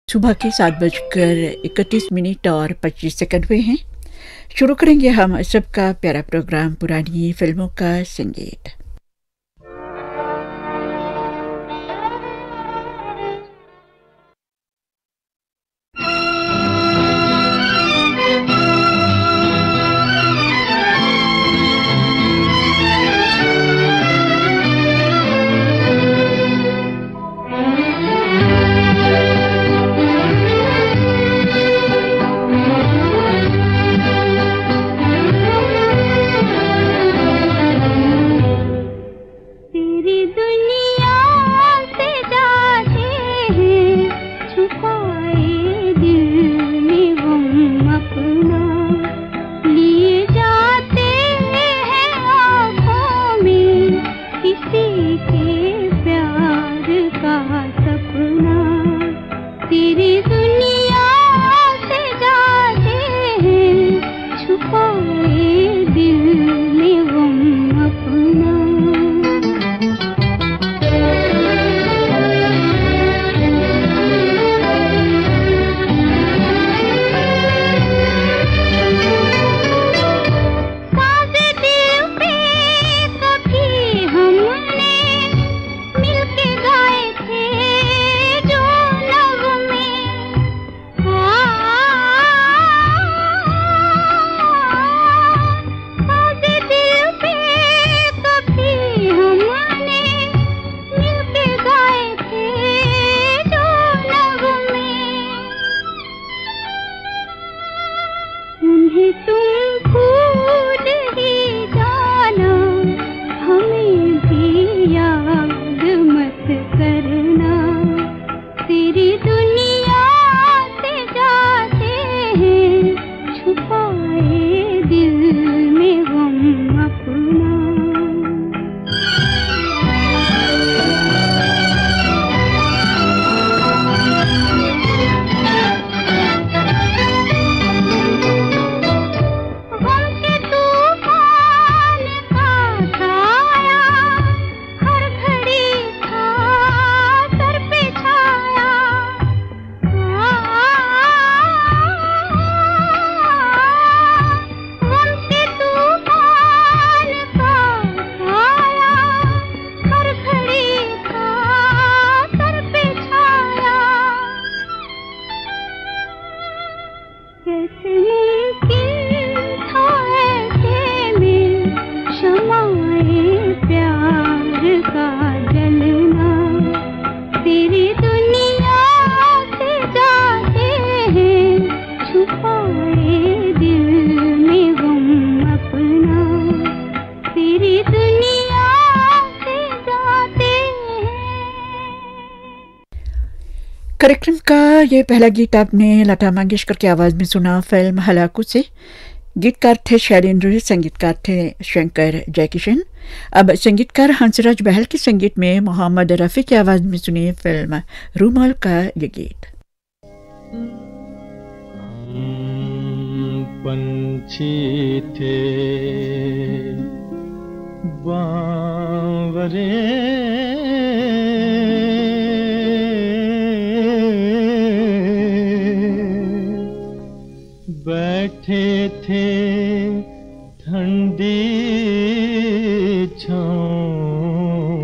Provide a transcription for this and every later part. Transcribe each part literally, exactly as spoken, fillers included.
सुबह के सात बजकर इकतीस मिनट और पच्चीस सेकंड हुए हैं। शुरू करेंगे हम सबका प्यारा प्रोग्राम पुरानी फिल्मों का संगीत। कार्यक्रम का ये पहला गीत आपने लता मंगेशकर की आवाज में सुना फिल्म हलाकू से। गीतकार थे शैलेंद्र, संगीतकार थे शंकर जयकिशन। अब संगीतकार हंसराज बहल के संगीत में मोहम्मद रफी की आवाज में सुनिए फिल्म रूमाल का ये गीत। पंछी थे बावरे बैठे थे ठंडी छाँव,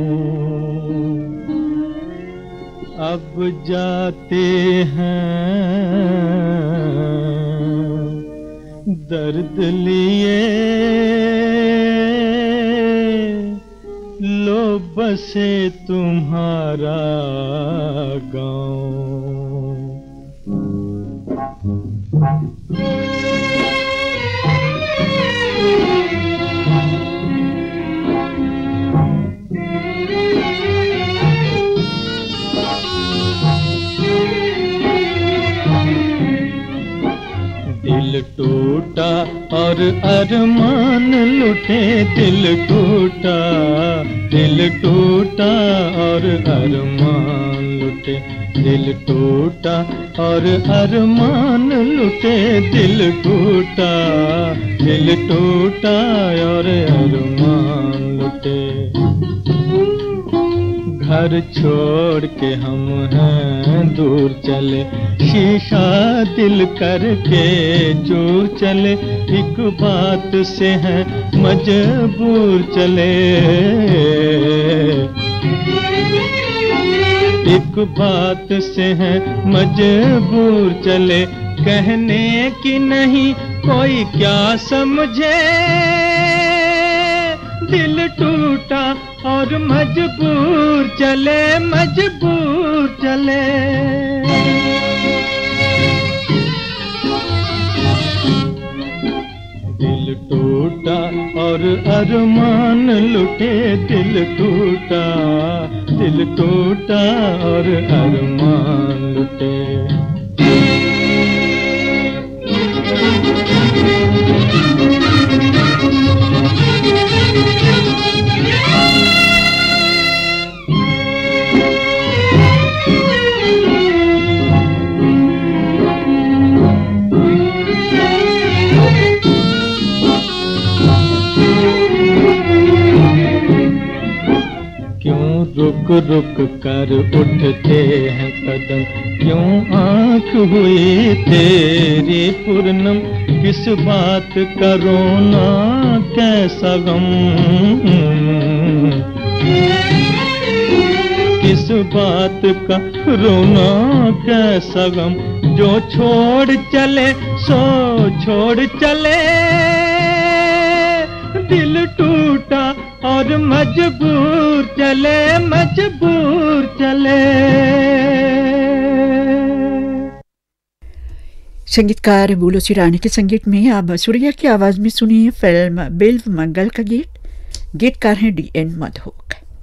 अब जाते हैं दर्द लिए, लो बसे तुम्हारा गाँव। दिल टूटा और अरमान लुटे, दिल टूटा दिल टूटा और अरमान लुटे, दिल टूटा और अरमान लुटे, दिल टूटा दिल टूटा और अरमान लुटे। घर छोड़ के हम हैं दूर चले, शीशा दिल करके जो चले, एक बात से है मजबूर चले, एक बात से है मजबूर चले, कहने की नहीं कोई क्या समझे, दिल टूटा और मजबूर चले, मजबूर चले। दिल टूटा और अरमान लुटे, दिल टूटा, दिल टूटा और अरमान लुटे। रुक रुक कर उठते हैं कदम, क्यों आँख हुई तेरी पूर्णम, किस बात का रोना कैसा गम, किस बात का रोना कैसा गम, जो छोड़ चले सो छोड़ चले, दिल टूटा और मजबूर चले, मजबूर चले। संगीतकार बुलोसी रानी के संगीत में अब सूर्या की आवाज में सुनिए फिल्म बिल्व मंगल का गीत। गीतकार हैं डी एन मधोक।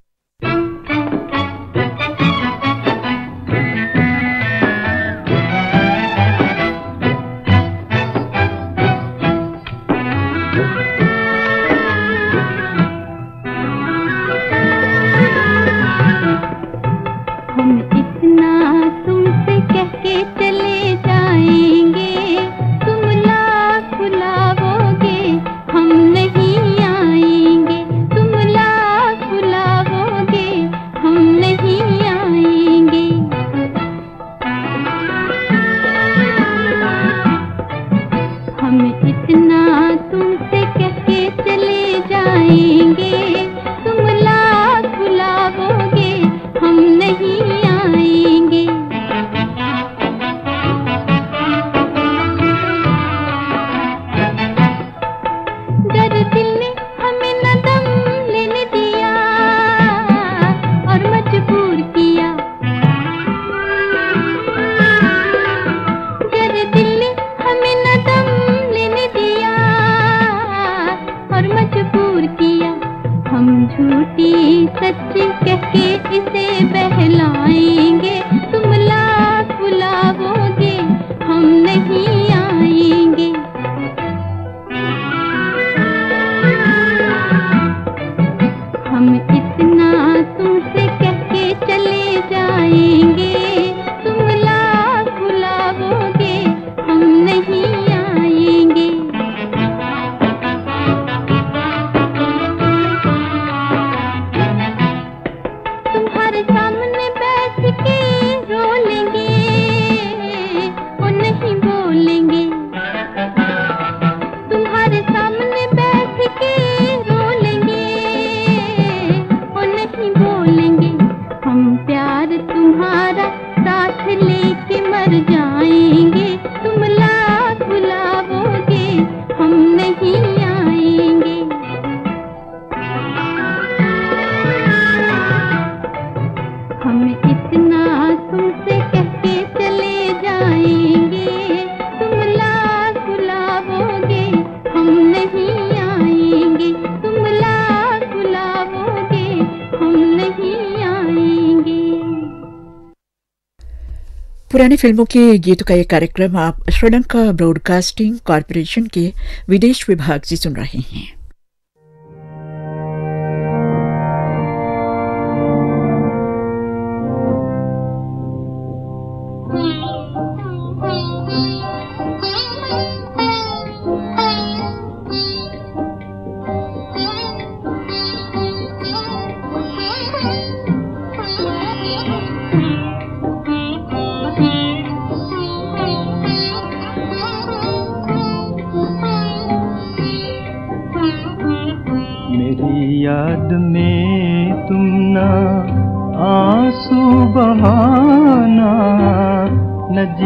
पुरानी फिल्मों के गीतों का ये कार्यक्रम आप श्रीलंका ब्रॉडकास्टिंग कॉरपोरेशन के विदेश विभाग से सुन रहे हैं।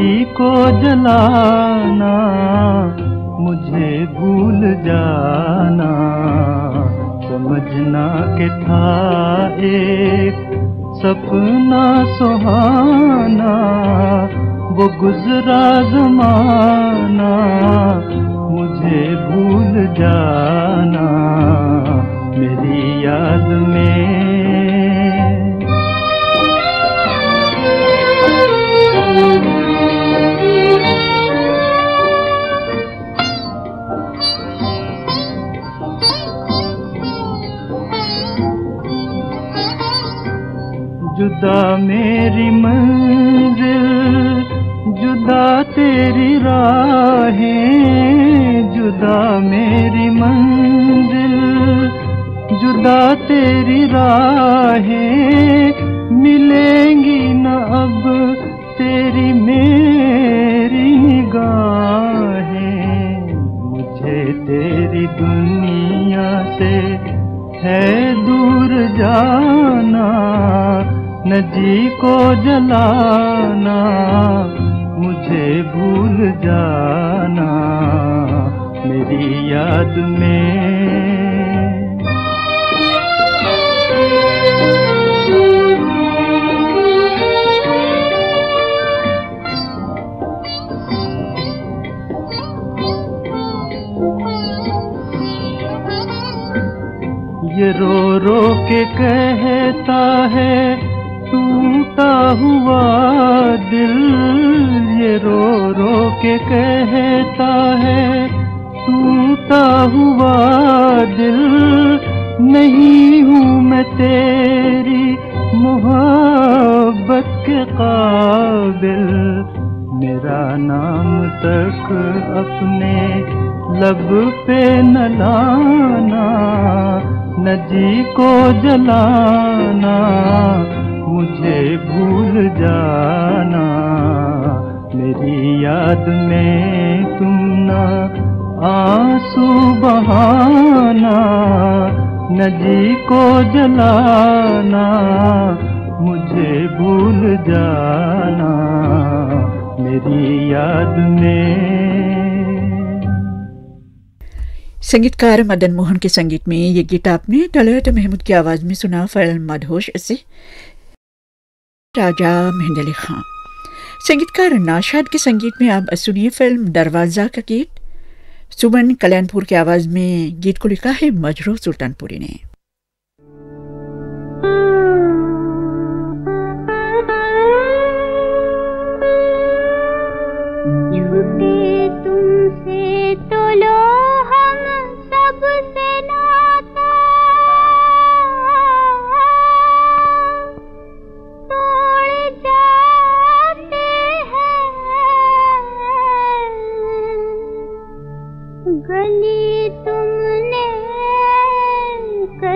जी को जलाना, मुझे भूल जाना, समझना के था एक सपना सुहाना, वो गुजरा ज़माना, मुझे भूल जाना मेरी याद में। जुदा मेरी मंजिल, जुदा तेरी राहें, जुदा मेरी मंजिल, जुदा तेरी राहें, मिलेंगी न अब तेरी मेरी निगाहें। मुझे तेरी दुनिया से है दूर जाना, न जी को जलाना, मुझे भूल जाना मेरी याद में। ये रो रो के कहता है टूटा हुआ दिल, ये रो रो के कहता है टूटा हुआ दिल, नहीं हूँ मैं तेरी मोहब्बत के काबिल। मेरा नाम तक अपने लब पे न लाना, न जी को जलाना, मुझे भूल जाना मेरी याद में तुम न आंसू बहाना, न जी को जलाना, मुझे भूल जाना मेरी याद में। संगीतकार मदन मोहन के संगीत में ये गीत आपने तलत महमूद की आवाज में सुना फिल्म मदहोश से राजा मेहंदी अली खान। संगीतकार नाशाद के संगीत में आप सुनिए फिल्म दरवाजा का गीत। सुमन कल्याणपुर की आवाज में गीत को लिखा है मजरू सुल्तानपुरी ने। छुपे तुमसे तो लो हम सबसे नाता, तोड़ जाते हैं गली तुमने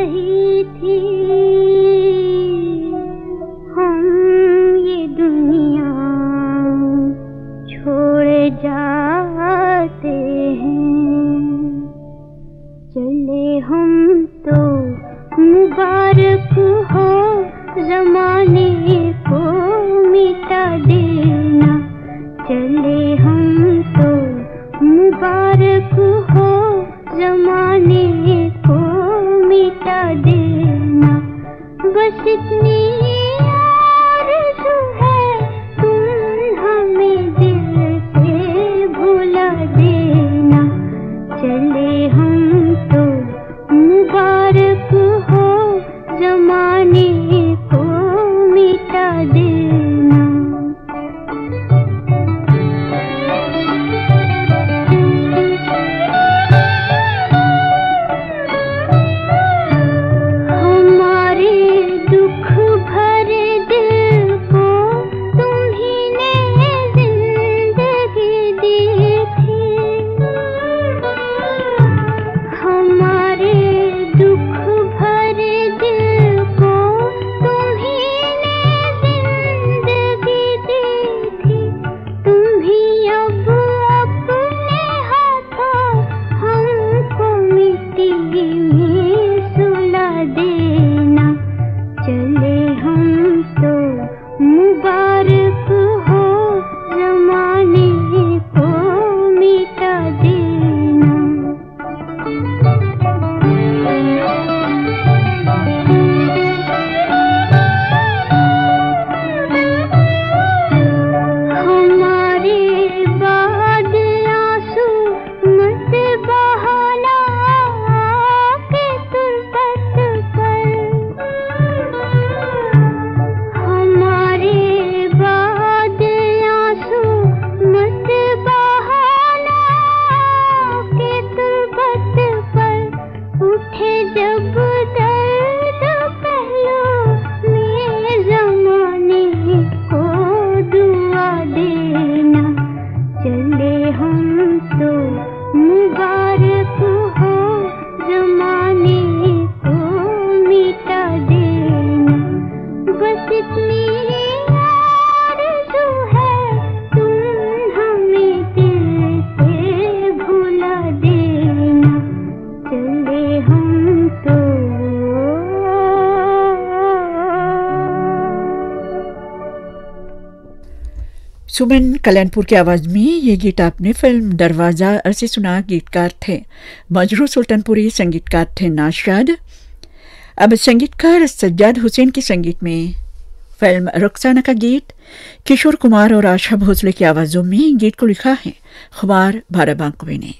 सुमन कल्याणपुर की आवाज में ये गीत आपने फिल्म दरवाजा से सुना। गीतकार थे मजरू सुल्तानपुरी, संगीतकार थे नाशाद। अब संगीतकार सज्जाद हुसैन के संगीत में फिल्म रुखसाना का गीत किशोर कुमार और आशा भोसले की आवाजों में। गीत को लिखा है खुमार बाराबांकवे ने।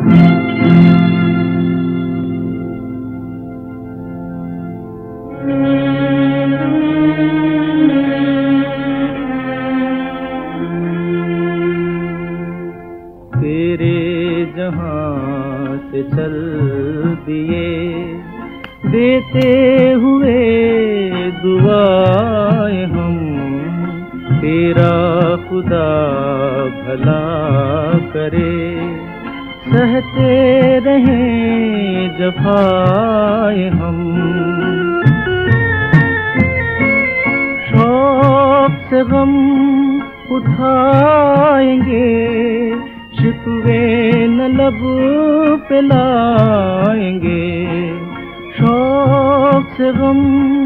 से चल दिए देते हुए दुआएं हम, तेरा खुदा भला करे, सहते रहें जफाए हम। शौक से गम उठाएंगे, शिकवे न लब पे लाएंगे। शौक से गम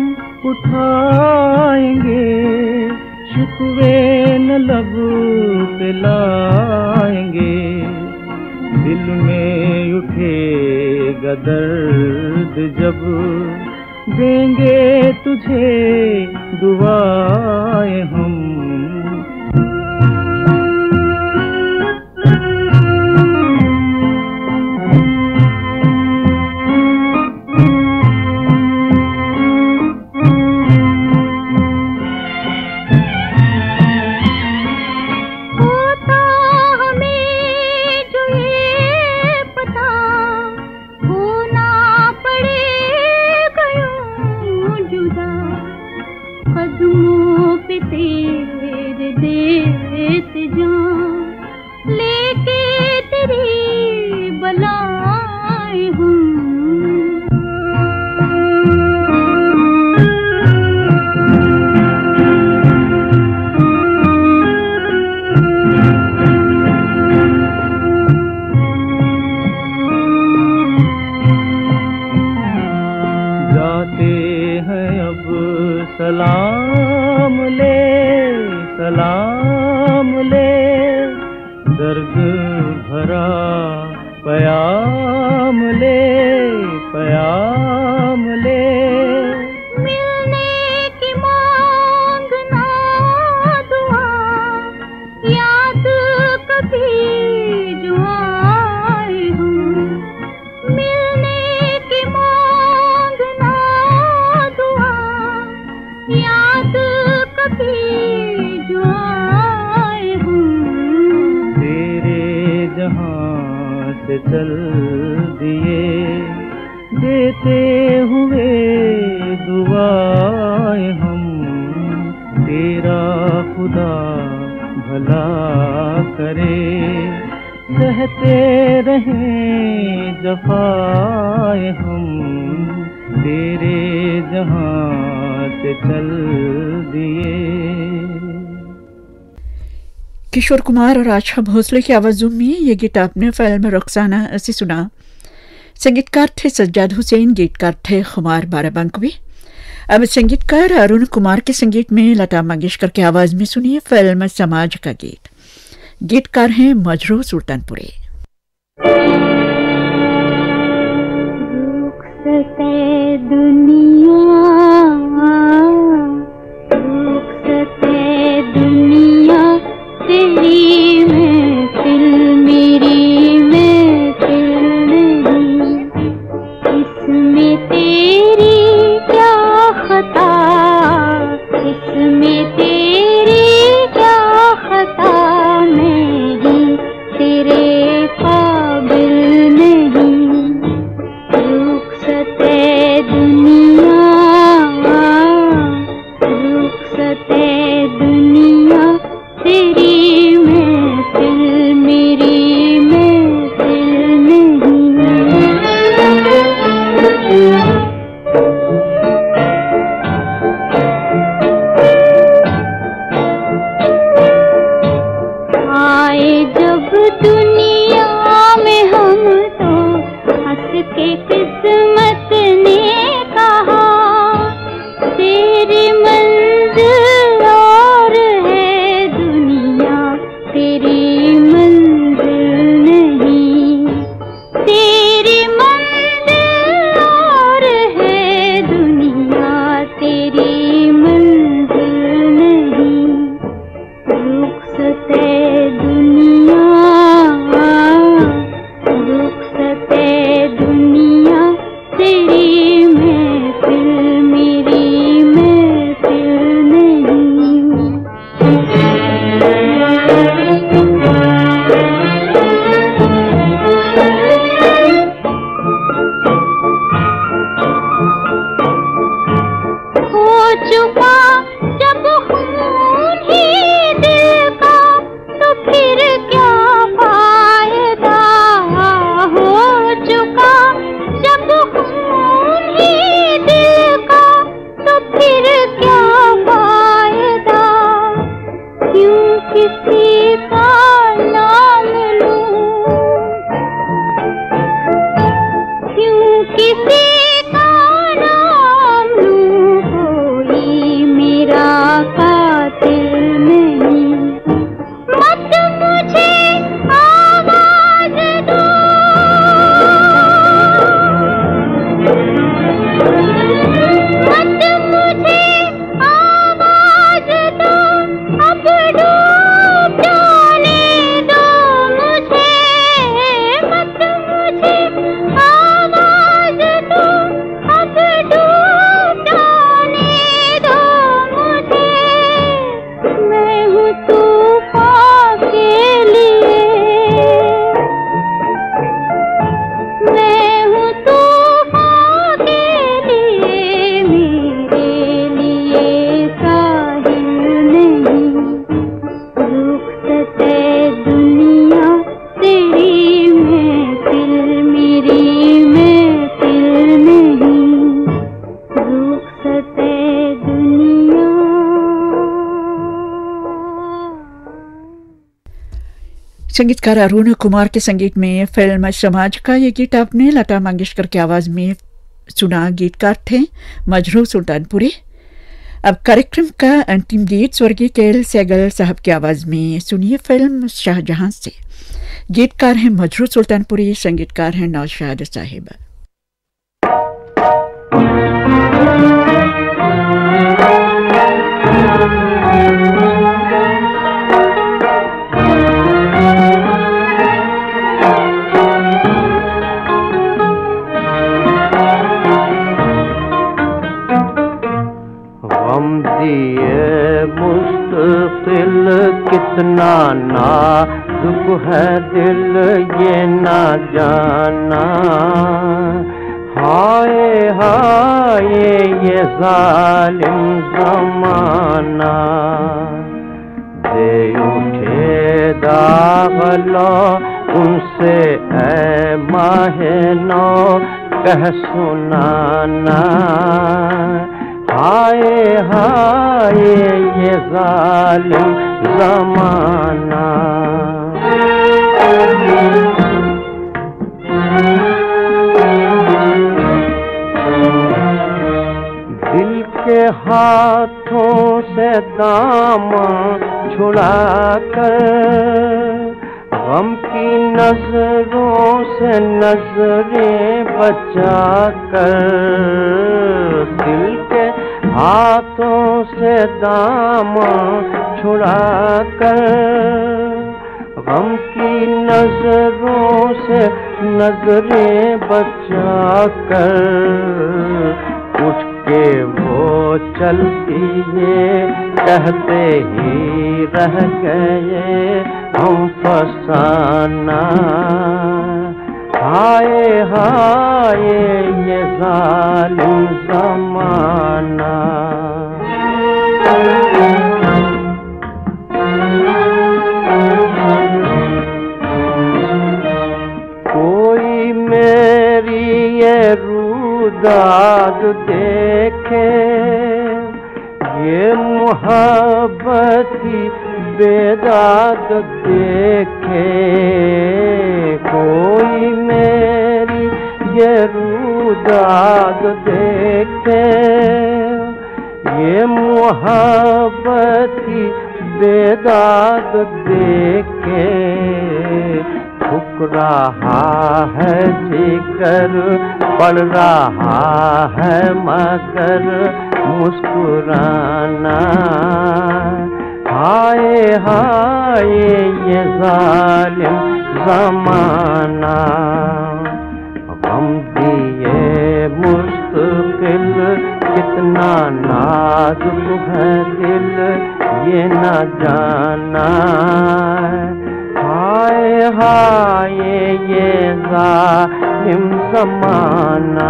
उठाएंगे, शिकवे न लब पे लाएंगे। दिल में उठेगा दर्द जब देंगे तुझे दुआएं हम। सलाम ले सलाम ले, दर्द भरा पयाम ले पयाम ले। मिलने की मांगना दुआ, याद कभी जो आए हूँ। मिलने की मांगना दुआ, याद कभी जो आए हूँ। तेरे जहां से चल दिए देते हुए दुआएं हम, तेरा खुदा भला करे, सहते रहें जफाए हम। तेरे जहां से चल दिए। किशोर कुमार और आशा भोसले की आवाजों में ये गीत आपने फिल्म रुखसाना से सुना। संगीतकार थे सज्जाद हुसैन, गीतकार थे खुमार बाराबांकवी। अब संगीतकार अरुण कुमार के संगीत में लता मंगेशकर की आवाज में सुनिए फिल्म समाज का गीत। गीतकार हैं मजरू सुल्तानपुरी। दुनिया रुखसते दुनिया, तेरी महफिल मेरी महफिल नहीं। इसमें तेरी क्या खता, इसमें तेरी क्या खता, मैं ही तेरे काबिल नहीं। रुखसते दुनिया क्यों किसी का नाम लूं, क्यों किसी का नाम लूं, कोई मेरा कातिल नहीं। मत मुझे आवाज दो, मत मुझे आवाज दो, अब डूब जाने दो मुझे। मत मुझे आवाज दो, अब डूब जाने दो मुझे। मैं हूँ तूफान के लिए, मैं हूँ तूफान के लिए, मेरे लिए साहिल नहीं। रुखसत है दुनिया तेरी महफिल, मेरी महफिल नहीं। रुखसत है दुनिया। संगीतकार अरुण कुमार के संगीत में फिल्म समाज का ये गीत आपने लता मंगेशकर की आवाज में सुना। गीतकार थे मजरू सुल्तानपुरी। अब कार्यक्रम का अंतिम गीत स्वर्गीय केएल सहगल साहब की आवाज में सुनिए फिल्म शाहजहां से। गीतकार हैं मजरू सुल्तानपुरी, संगीतकार हैं नौशाद साहिब। गम दिए मुस्तकिल कितना नाजुक है दिल ये ना जाना। हाय हाय ये जालिम ज़माना, दे उठे दागलो उनसे ऐ माहे नौ कह सुनाना। हाय हाय ये जालिम ज़माना। दिल के हाथों से दामन छुड़ा कर, गम की नजरों से नजरें बचा कर। दिल के हाथों से दामन छुड़ा कर, गम की नजरों से नजरें बचा कर। उठ के वो चलती है कहते ही रह गए हम फसाना। हाय हाय ये जालिम ज़माना। कोई मेरी ये रूदाद देखे, ये मोहब्बती बेदाद देखे। कोई मेरी ये रूदाद देखे, ये मोहब्बती बेदाद देखे। ठुक रहा है जिगर, पड़ रहा है मगर मुस्कुराना। हाय हाय ये जालिम ज़माना। गम दिए मुस्तकिल कितना नाजुक है दिल ये न जाना। हाय हाय ये जालिम ज़माना।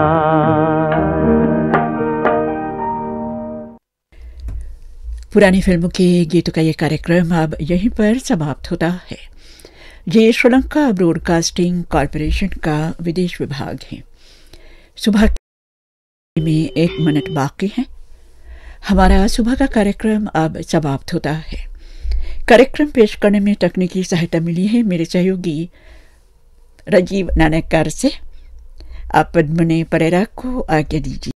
पुरानी फिल्मों के गीतों का ये कार्यक्रम अब यहीं पर समाप्त होता है। ये श्रीलंका ब्रॉडकास्टिंग कॉरपोरेशन का विदेश विभाग है। सुबह में एक मिनट बाकी है। हमारा सुबह का कार्यक्रम अब समाप्त होता है। कार्यक्रम पेश करने में तकनीकी सहायता मिली है मेरे सहयोगी राजीव नानकर से। आप पद्मने परेरा को आज्ञा दीजिए।